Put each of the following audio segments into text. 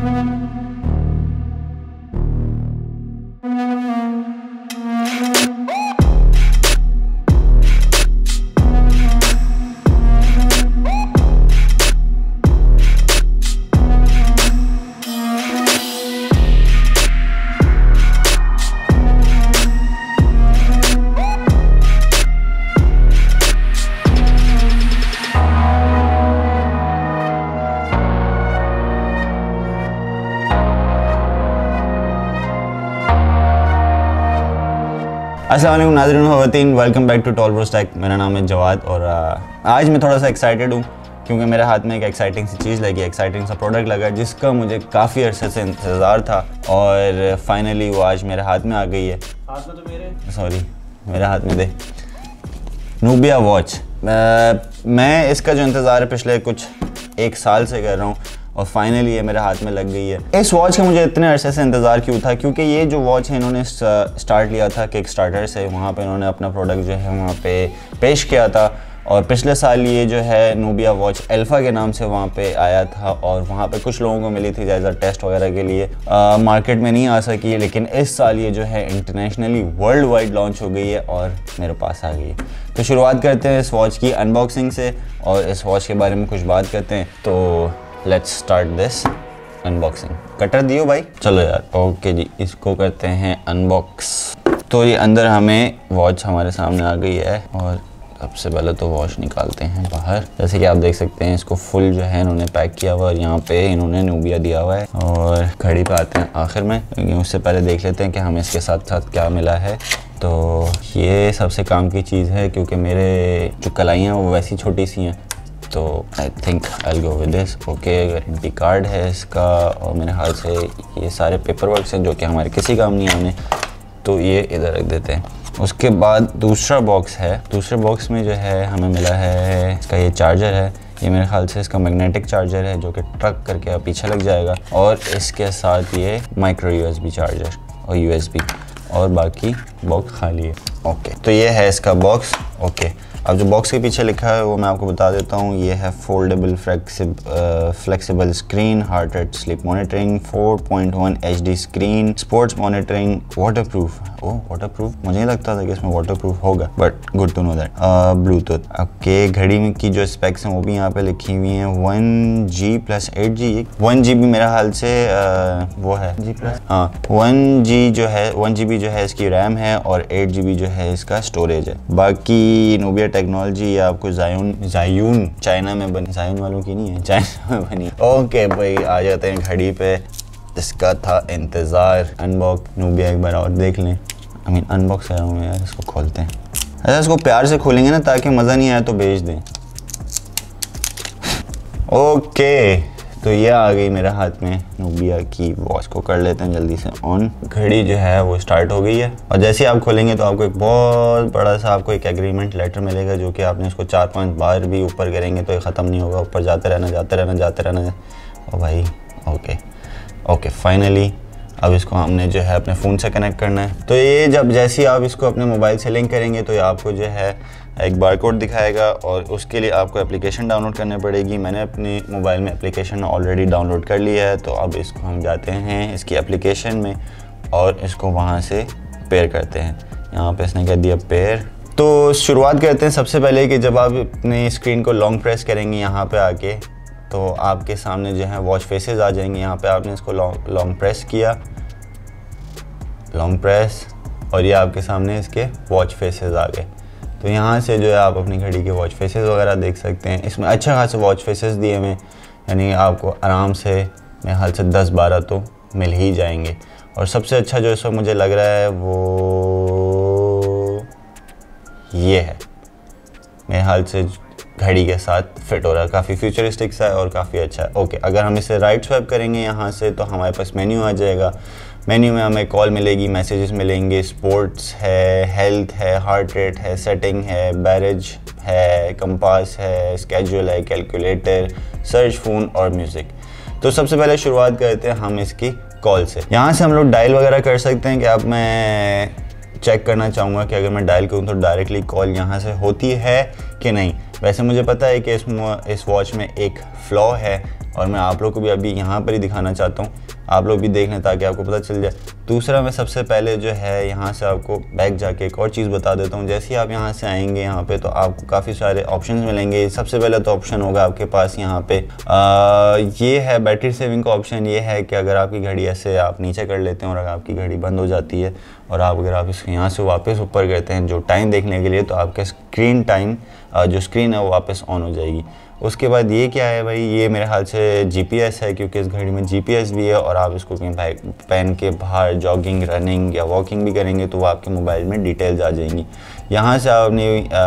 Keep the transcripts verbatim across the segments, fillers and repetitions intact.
अस्सलाम वालेकुम नाज़रीन ख़वातीन, welcome back to Tall Bro Tech. मेरा नाम है जवाद और आज मैं थोड़ा सा एक्साइटेड हूँ क्योंकि मेरे हाथ में एक एक्साइटिंग सी चीज़ लगी, एक्साइटिंग सा प्रोडक्ट लगा जिसका मुझे काफ़ी अरसे से इंतज़ार था और फाइनली वो आज मेरे हाथ में आ गई है। हाथ में तो मेरे सॉरी मेरे हाथ में दे नूबिया वॉच। मैं इसका जो इंतज़ार है पिछले कुछ एक साल से कर रहा हूँ और फाइनली ये मेरे हाथ में लग गई है। इस वॉच का मुझे इतने अरसे से इंतज़ार क्यों था, क्योंकि ये जो वॉच है इन्होंने स्टार्ट लिया था किक स्टार्टर से, वहाँ पे इन्होंने अपना प्रोडक्ट जो है वहाँ पे पेश किया था और पिछले साल ये जो है नूबिया वॉच अल्फ़ा के नाम से वहाँ पे आया था और वहाँ पे कुछ लोगों को मिली थी जायज़ा टेस्ट वगैरह के लिए। आ, मार्केट में नहीं आ सकी, लेकिन इस साल ये जो है इंटरनेशनली वर्ल्ड वाइड लॉन्च हो गई है और मेरे पास आ गई है। तो शुरुआत करते हैं इस वॉच की अनबॉक्सिंग से और इस वॉच के बारे में कुछ बात करते हैं। तो let's start this unboxing. Cutter दियो भाई, चलो यार। ओके जी, इसको करते हैं अनबॉक्स। तो ये अंदर हमें वॉच हमारे सामने आ गई है और सबसे पहले तो वॉच निकालते हैं बाहर। जैसे कि आप देख सकते हैं इसको फुल जो है इन्होंने पैक किया हुआ है और यहाँ पे इन्होंने नूबिया दिया हुआ है। और घड़ी पे आते हैं आखिर में, क्योंकि उससे पहले देख लेते हैं कि हमें इसके साथ साथ क्या मिला है। तो ये सबसे काम की चीज़ है क्योंकि मेरे जो कलाइयाँ वो वैसी छोटी सी हैं, तो I think I go with this. Okay, guarantee card है इसका और मेरे हाल से ये सारे पेपर वर्क हैं जो कि हमारे किसी काम नहीं आने, तो ये इधर रख देते हैं। उसके बाद दूसरा बॉक्स है। दूसरे बॉक्स में जो है हमें मिला है इसका ये चार्जर है। ये मेरे ख्याल से इसका मैग्नेटिक चार्जर है जो कि ट्रक करके पीछे लग जाएगा और इसके साथ ये माइक्रो यूएसबी चार्जर और यूएसबी और बाकी बॉक्स खाली है। ओके, तो ये है इसका बॉक्स। ओके, अब जो बॉक्स के पीछे लिखा है वो मैं आपको बता देता हूँ। ये है foldable flexible screen, heart rate sleep monitoring, four point one HD screen, sports monitoring, waterproof. Oh waterproof, मुझे नहीं लगता था कि इसमें वाटरप्रूफ होगा, but good to know that. Bluetooth. Okay, घड़ी में की जो स्पेक्स हैं वो भी यहाँ पे लिखी हुई हैं। One G plus eight G one G B मेरा हाल से आ, वो है जी प्लस हाँ वन जी जो है वन जी बी जो है इसकी रैम है और एट जी बी जो है इसका स्टोरेज है। बाकी नूबिया टेक्नोलॉजी आपको जायून जायून चाइना में बनी, जायून वालों की नहीं है, चाइना में बनी। ओके भाई, आ जाते हैं घड़ी पे। इसका था इंतज़ार। अनबॉक्स नूबिया एक बार और देख लें। आई मीन अनबॉक्स कर रहा हूँ यार, इसको खोलते हैं। अच्छा, इसको प्यार से खोलेंगे ना ताकि मज़ा नहीं आया तो बेच दें। ओके, तो ये आ गई मेरे हाथ में नूबिया की वॉच। को कर लेते हैं जल्दी से ऑन। घड़ी जो है वो स्टार्ट हो गई है और जैसे ही आप खोलेंगे तो आपको एक बहुत बड़ा सा आपको एक एग्रीमेंट लेटर मिलेगा जो कि आपने इसको चार पांच बार भी ऊपर करेंगे तो ये ख़त्म नहीं होगा, ऊपर जाते रहना जाते रहना जाते रहना। ओ भाई, ओके ओके फाइनली अब इसको हमने जो है अपने फ़ोन से कनेक्ट करना है। तो ये जब जैसे ही आप इसको अपने मोबाइल से लिंक करेंगे तो ये आपको जो है एक बार कोड दिखाएगा और उसके लिए आपको एप्लीकेशन डाउनलोड करनी पड़ेगी। मैंने अपने मोबाइल में एप्लीकेशन ऑलरेडी डाउनलोड कर लिया है। तो अब इसको हम जाते हैं इसकी एप्लीकेशन में और इसको वहाँ से पेयर करते हैं। यहाँ पे इसने कह दिया पेयर। तो शुरुआत करते हैं सबसे पहले कि जब आप अपनी स्क्रीन को लॉन्ग प्रेस करेंगे यहाँ पर आके तो आपके सामने जो है वॉच फेसेस आ जाएंगे। यहाँ पे आपने इसको लॉन्ग लॉन्ग प्रेस किया, लॉन्ग प्रेस, और ये आपके सामने इसके वॉच फेसेस आ गए। तो यहाँ से जो है आप अपनी घड़ी के वॉच फेसेस वगैरह देख सकते हैं। इसमें अच्छा खासे वॉच फेसेस दिए हुए, यानी आपको आराम से मेरे हाल से दस बारह तो मिल ही जाएंगे। और सबसे अच्छा जो इसमें मुझे लग रहा है वो ये है, मेरे हाल से घड़ी के साथ फिट हो रहा है, काफ़ी फ्यूचरिस्टिक सा है और काफ़ी अच्छा है। ओके, अगर हम इसे राइट स्वाइप करेंगे यहाँ से तो हमारे पास मेन्यू आ जाएगा। मेन्यू में हमें कॉल मिलेगी, मैसेजेस मिलेंगे, स्पोर्ट्स है, हेल्थ है, हार्ट रेट है, सेटिंग है, बैरेज है, कंपास है, स्केड्यूल है, कैलकुलेटर, सर्च फ़ोन और म्यूज़िक। तो सबसे पहले शुरुआत करते हैं हम इसकी कॉल से। यहाँ से हम लोग डायल वगैरह कर सकते हैं कि अब मैं चेक करना चाहूँगा कि अगर मैं डायल करूँ तो डायरेक्टली कॉल यहाँ से होती है कि नहीं। वैसे मुझे पता है कि इस इस वॉच में एक फ्लॉ है और मैं आप लोग को भी अभी यहाँ पर ही दिखाना चाहता हूँ, आप लोग भी देख लें ताकि आपको पता चल जाए। दूसरा मैं सबसे पहले जो है यहाँ से आपको बैक जाके एक और चीज़ बता देता हूँ। जैसे ही आप यहाँ से आएंगे यहाँ पे तो आपको काफ़ी सारे ऑप्शंस मिलेंगे। सबसे पहले तो ऑप्शन होगा आपके पास यहाँ पे आ, ये है बैटरी सेविंग का ऑप्शन। ये है कि अगर आपकी घड़ी ऐसे आप नीचे कर लेते हैं और अगर आपकी घड़ी बंद हो जाती है और आप अगर आप इसको यहाँ से वापस ऊपर करते हैं जो टाइम देखने के लिए, तो आपका स्क्रीन टाइम जो स्क्रीन है वो वापस ऑन हो जाएगी। उसके बाद ये क्या है भाई, ये मेरे ख्याल से जीपीएस है, क्योंकि इस घड़ी में जीपीएस भी है और आप इसको कहीं पहन के बाहर जॉगिंग, रनिंग या वॉकिंग भी करेंगे तो वो आपके मोबाइल में डिटेल्स आ जाएंगी। यहाँ से आप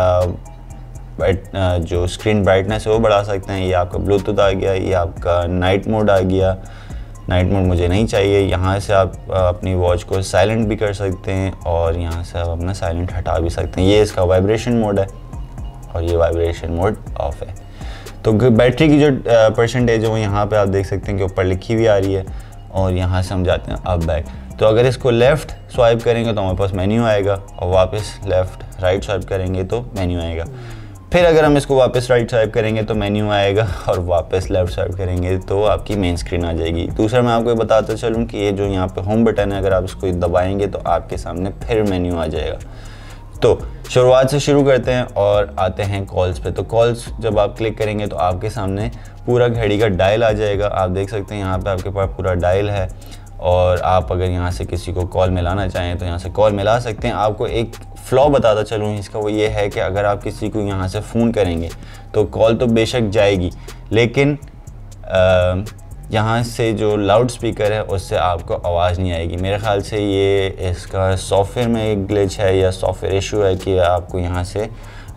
अपनी जो स्क्रीन ब्राइटनेस है वो बढ़ा सकते हैं। ये आपका ब्लूटूथ आ गया, ये आपका नाइट मोड आ गया। नाइट मोड मुझे नहीं चाहिए। यहाँ से आप अपनी वॉच को साइलेंट भी कर सकते हैं और यहाँ से आप अपना साइलेंट हटा भी सकते हैं। ये इसका वाइब्रेशन मोड है और ये वाइब्रेशन मोड ऑफ है। तो बैटरी की जो परसेंटेज है वो यहाँ पे आप देख सकते हैं कि ऊपर लिखी हुई आ रही है। और यहाँ से हम जाते हैं अब बैक। तो अगर इसको लेफ़्ट स्वाइप करेंगे तो हमारे पास मेन्यू आएगा और वापस लेफ़्ट राइट स्वाइप करेंगे तो मेन्यू आएगा। फिर अगर हम इसको वापस राइट स्वाइप करेंगे तो मेन्यू आएगा और वापस लेफ़्ट स्वाइप करेंगे तो आपकी मेन स्क्रीन आ जाएगी। दूसरा मैं आपको बताता चलूँ कि ये जो यहाँ पे होम बटन है, अगर आप इसको दबाएंगे तो आपके सामने फिर मेन्यू आ जाएगा। तो शुरुआत से शुरू करते हैं और आते हैं कॉल्स पे। तो कॉल्स जब आप क्लिक करेंगे तो आपके सामने पूरा घड़ी का डायल आ जाएगा। आप देख सकते हैं यहाँ पे आपके पास पूरा डायल है और आप अगर यहाँ से किसी को कॉल मिलाना चाहें तो यहाँ से कॉल मिला सकते हैं। आपको एक फ्लॉ बताता चलूँ इसका, वो ये है कि अगर आप किसी को यहाँ से फ़ोन करेंगे तो कॉल तो बेशक जाएगी, लेकिन आ, यहाँ से जो लाउड स्पीकर है उससे आपको आवाज़ नहीं आएगी। मेरे ख़्याल से ये इसका सॉफ्टवेयर में एक ग्लिच है या सॉफ्टवेयर इशू है कि आपको यहाँ से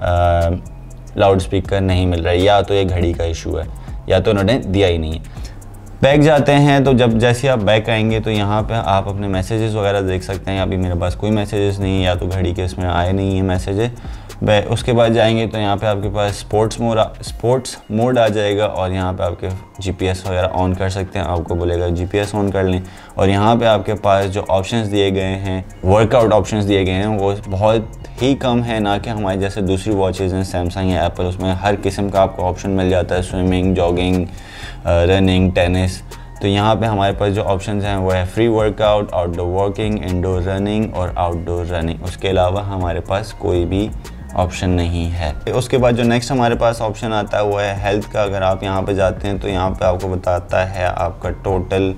लाउड स्पीकर नहीं मिल रहा है, या तो ये घड़ी का इशू है या तो उन्होंने दिया ही नहीं है। बैक जाते हैं तो जब जैसे आप बैक आएंगे तो यहाँ पे आप अपने मैसेजेस वगैरह देख सकते हैं। अभी मेरे पास कोई मैसेजेस नहीं है, या तो घड़ी के इसमें आए नहीं है मैसेजेस। बै उसके बाद जाएंगे तो यहाँ पे आपके पास स्पोर्ट्स मोड स्पोर्ट्स मोड आ जाएगा और यहाँ पे आपके जीपीएस वगैरह ऑन कर सकते हैं। आपको बोलेगा जीपीएस ऑन कर लें और यहाँ पे आपके पास जो ऑप्शंस दिए गए हैं, वर्कआउट ऑप्शंस दिए गए हैं, वो बहुत ही कम है। ना कि हमारे जैसे दूसरी वॉचेज़ हैं सैमसंग या एप्पल, उसमें हर किस्म का आपको ऑप्शन मिल जाता है, स्विमिंग, जॉगिंग, रनिंग, टेनिस। तो यहाँ पे हमारे पास जो ऑप्शंस हैं वो है free workout, outdoor walking, indoor running और आउटडोर रनिंग। उसके अलावा हमारे पास कोई भी ऑप्शन नहीं है। उसके बाद जो नेक्स्ट हमारे पास ऑप्शन आता है वो है हेल्थ का। अगर आप यहाँ पे जाते हैं तो यहाँ पे आपको बताता है आपका टोटल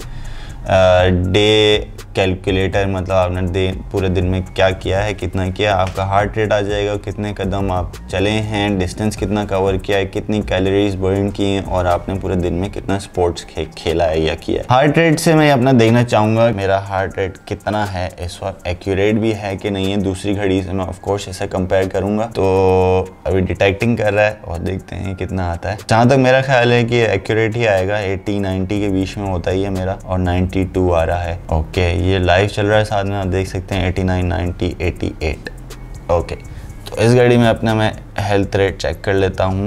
डे कैलकुलेटर, मतलब आपने दे पूरे दिन में क्या किया है, कितना किया, आपका हार्ट रेट आ जाएगा, कितने कदम आप चले हैं, डिस्टेंस कितना कवर किया है, कितनी कैलोरीज बर्न की हैं और आपने पूरे दिन में कितना स्पोर्ट्स खे, खेला है या किया है। हार्ट रेट से मैं अपना देखना चाहूँगा मेरा हार्ट रेट कितना है इस वक्त, एक्यूरेट भी है कि नहीं है। दूसरी घड़ी से मैं ऑफ कोर्स इसे कंपेयर करूँगा। तो अभी डिटेक्टिंग कर रहा है और देखते हैं कितना आता है। जहाँ तक मेरा ख्याल है कि एक्यूरेट ही आएगा, एटी नाइन्टी के बीच में होता ही है मेरा, और नाइन्टी टू आ रहा है। ओके, ये लाइव चल रहा है साथ में, आप देख सकते हैं eighty nine, ninety, eighty eight. Okay, तो इस घड़ी में अपना मैं हेल्थ रेट चेक कर लेता हूँ।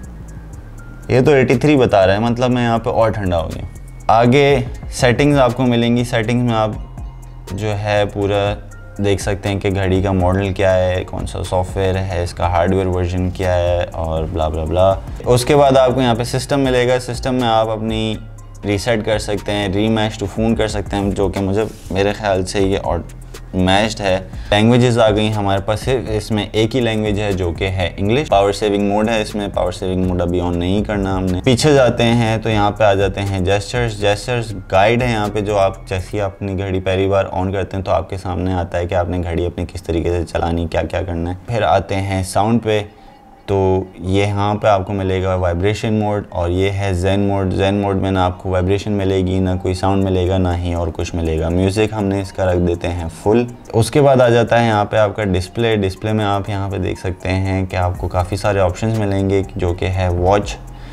ये तो एटी थ्री बता रहा है, मतलब मैं यहाँ पे और ठंडा हो गया। आगे सेटिंग्स आपको मिलेंगी। सेटिंग्स में आप जो है पूरा देख सकते हैं कि घड़ी का मॉडल क्या है, कौन सा सॉफ्टवेयर है, इसका हार्डवेयर वर्जन क्या है और ब्ला ब्ला ब्ला। उसके बाद आपको यहाँ पे सिस्टम मिलेगा। सिस्टम में आप अपनी रीसेट कर सकते हैं, रीमैच टू फ़ोन कर सकते हैं, जो कि मुझे मेरे ख्याल से ये और मैच्ड है। लैंग्वेजेस आ गई हमारे पास, सिर्फ इसमें एक ही लैंग्वेज है जो कि है इंग्लिश। पावर सेविंग मोड है इसमें, पावर सेविंग मोड अभी ऑन नहीं करना हमने। पीछे जाते हैं तो यहाँ पे आ जाते हैं जेस्चर्स। जेस्चर्स गाइड है यहाँ पे, जो आप जैसे ही अपनी घड़ी पहली बार ऑन करते हैं तो आपके सामने आता है कि आपने घड़ी अपनी किस तरीके से चलानी, क्या क्या करना है। फिर आते हैं साउंड पे, तो ये यहाँ पे आपको मिलेगा वाइब्रेशन मोड और ये है ज़ेन मोड। ज़ेन मोड में ना आपको वाइब्रेशन मिलेगी, ना कोई साउंड मिलेगा, ना ही और कुछ मिलेगा। म्यूज़िक हमने इसका रख देते हैं फुल। उसके बाद आ जाता है यहाँ पे आपका डिस्प्ले। डिस्प्ले में आप यहाँ पे देख सकते हैं कि आपको काफ़ी सारे ऑप्शंस मिलेंगे, जो कि है वॉच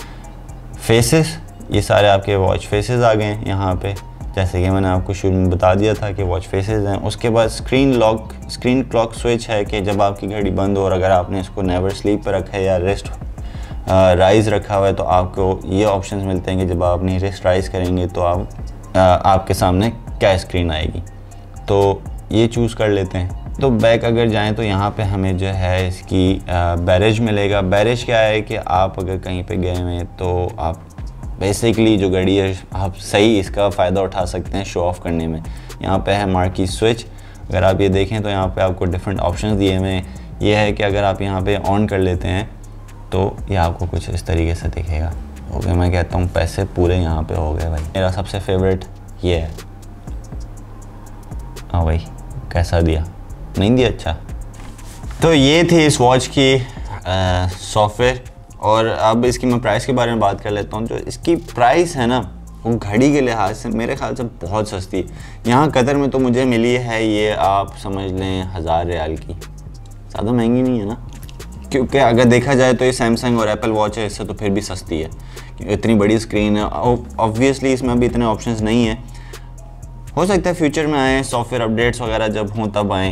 फेसेस। ये सारे आपके वॉच फेसेस आ गए हैं यहाँ पे, जैसे कि मैंने आपको शुरू में बता दिया था कि वॉच फेसेस हैं। उसके बाद screen lock screen clock switch है कि जब आपकी घड़ी बंद हो और अगर आपने इसको नेवर स्लीप पर रखा है या रेस्ट राइज रखा हुआ है तो आपको ये ऑप्शंस मिलते हैं कि जब आप अपनी रेस्ट राइज करेंगे तो आप आ, आपके सामने क्या स्क्रीन आएगी, तो ये चूज़ कर लेते हैं। तो बैक अगर जाएं तो यहाँ पे हमें जो है इसकी बैरेज मिलेगा। बैरेज क्या है कि आप अगर कहीं पे गए हुए हैं तो आप बेसिकली जो घड़ी है आप सही इसका फ़ायदा उठा सकते हैं शो ऑफ़ करने में। यहाँ पे है मार्की स्विच, अगर आप ये देखें तो यहाँ पे आपको डिफरेंट ऑप्शंस दिए हुए हैं। ये है कि अगर आप यहाँ पे ऑन कर लेते हैं तो ये आपको कुछ इस तरीके से दिखेगा। ओके, मैं कहता हूँ पैसे पूरे यहाँ पे हो गए भाई। मेरा सबसे फेवरेट ये है। हाँ भाई, कैसा दिया? नहीं दिया? अच्छा। तो ये थी इस वॉच की सॉफ्टवेयर, और अब इसकी मैं प्राइस के बारे में बात कर लेता हूँ। जो इसकी प्राइस है ना, वो घड़ी के लिहाज से मेरे ख्याल से बहुत सस्ती। यहाँ कतर में तो मुझे मिली है ये, आप समझ लें हज़ार रियाल की, ज़्यादा महंगी नहीं है ना। क्योंकि अगर देखा जाए तो ये सैमसंग और एप्पल वॉच है, इससे तो फिर भी सस्ती है, इतनी बड़ी स्क्रीन है। ऑब्वियसली इसमें अभी इतने ऑप्शंस नहीं है, हो सकता है फ्यूचर में आए, सॉफ्टवेयर अपडेट्स वगैरह जब हों तब आएँ।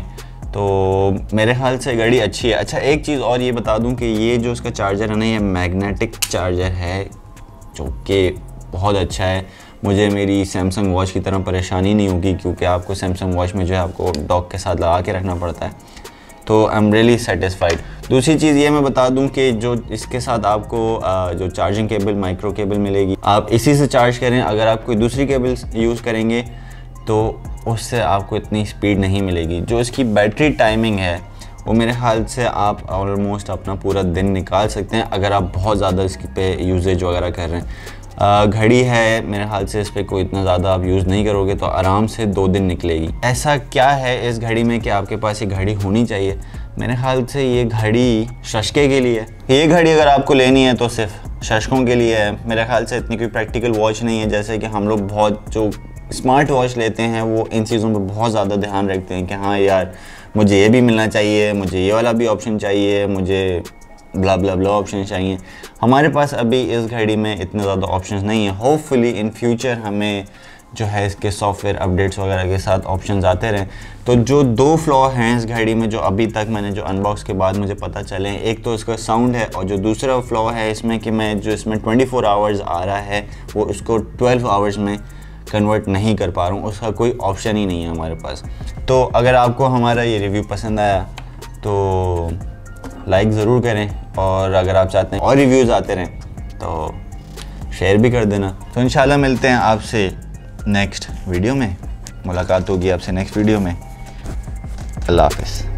तो मेरे ख्याल से घड़ी अच्छी है। अच्छा, एक चीज़ और ये बता दूं कि ये जो इसका चार्जर है ना, ये मैग्नेटिक चार्जर है, जो कि बहुत अच्छा है। मुझे मेरी सैमसंग वॉच की तरह परेशानी नहीं होगी, क्योंकि आपको सैमसंग वॉच में जो है आपको डॉक के साथ लगा के रखना पड़ता है। तो आई एम रियली सेटिस्फाइड। दूसरी चीज़ ये मैं बता दूं कि जो इसके साथ आपको जो चार्जिंग केबल, माइक्रो केबल मिलेगी, आप इसी से चार्ज करें। अगर आप कोई दूसरी केबल यूज़ करेंगे तो उससे आपको इतनी स्पीड नहीं मिलेगी। जो इसकी बैटरी टाइमिंग है वो मेरे ख्याल से आप ऑलमोस्ट अपना पूरा दिन निकाल सकते हैं, अगर आप बहुत ज़्यादा इसकी पे यूजेज वगैरह कर रहे हैं। घड़ी है, मेरे ख्याल से इस पर कोई इतना ज़्यादा आप यूज़ नहीं करोगे तो आराम से दो दिन निकलेगी। ऐसा क्या है इस घड़ी में कि आपके पास ये घड़ी होनी चाहिए? मेरे ख्याल से ये घड़ी शशके के लिए है। ये घड़ी अगर आपको लेनी है तो सिर्फ शशकों के लिए है। मेरे ख्याल से इतनी कोई प्रैक्टिकल वॉच नहीं है। जैसे कि हम लोग बहुत जो स्मार्ट वॉच लेते हैं वो इन चीज़ों पर बहुत ज़्यादा ध्यान रखते हैं कि हाँ यार, मुझे ये भी मिलना चाहिए, मुझे ये वाला भी ऑप्शन चाहिए, मुझे ब्ला ब्ला ब्ला ऑप्शन चाहिए। हमारे पास अभी इस घड़ी में इतने ज़्यादा ऑप्शंस नहीं है। होपफुली इन फ्यूचर हमें जो है इसके सॉफ्टवेयर अपडेट्स वगैरह के साथ ऑप्शंस आते रहें। तो जो दो फ्लॉ हैं इस घड़ी में, जो अभी तक मैंने जो अनबॉक्स के बाद मुझे पता चले, एक तो इसका साउंड है, और जो दूसरा फ्लॉ है इसमें कि मैं जो इसमें ट्वेंटी फोर आवर्स आ रहा है वो इसको ट्वेल्व आवर्स में कन्वर्ट नहीं कर पा रहा हूँ। उसका कोई ऑप्शन ही नहीं है हमारे पास। तो अगर आपको हमारा ये रिव्यू पसंद आया तो लाइक ज़रूर करें, और अगर आप चाहते हैं और रिव्यूज़ आते रहें तो शेयर भी कर देना। तो इंशाल्लाह मिलते हैं आपसे नेक्स्ट वीडियो में, मुलाकात होगी आपसे नेक्स्ट वीडियो में। अल्लाह हाफ़िज़।